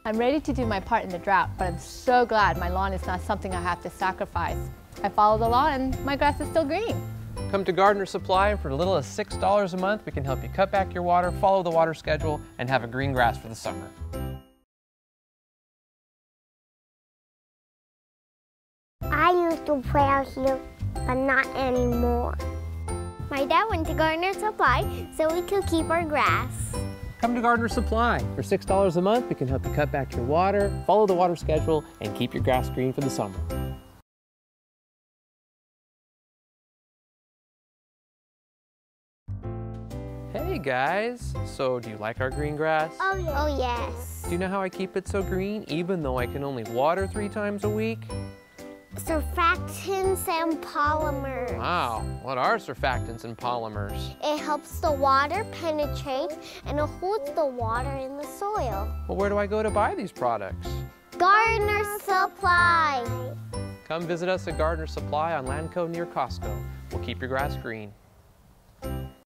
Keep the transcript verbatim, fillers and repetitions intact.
I'm ready to do my part in the drought, but I'm so glad my lawn is not something I have to sacrifice. I follow the law and my grass is still green. Come to Gardener Supply, and for as little as six dollars a month, we can help you cut back your water, follow the water schedule, and have a green grass for the summer. I used to play out here, but not anymore. My dad went to Gardener Supply so we could keep our grass. Come to Gardener Supply. For six dollars a month, we can help you cut back your water, follow the water schedule, and keep your grass green for the summer. Hey guys, so do you like our green grass? Oh, yeah. Oh yes. Do you know how I keep it so green even though I can only water three times a week? Surfactants and polymers. Wow, what are surfactants and polymers? It helps the water penetrate and it holds the water in the soil. Well, where do I go to buy these products? Gardener Supply. Come visit us at Gardener Supply on Landco near Costco. We'll keep your grass green.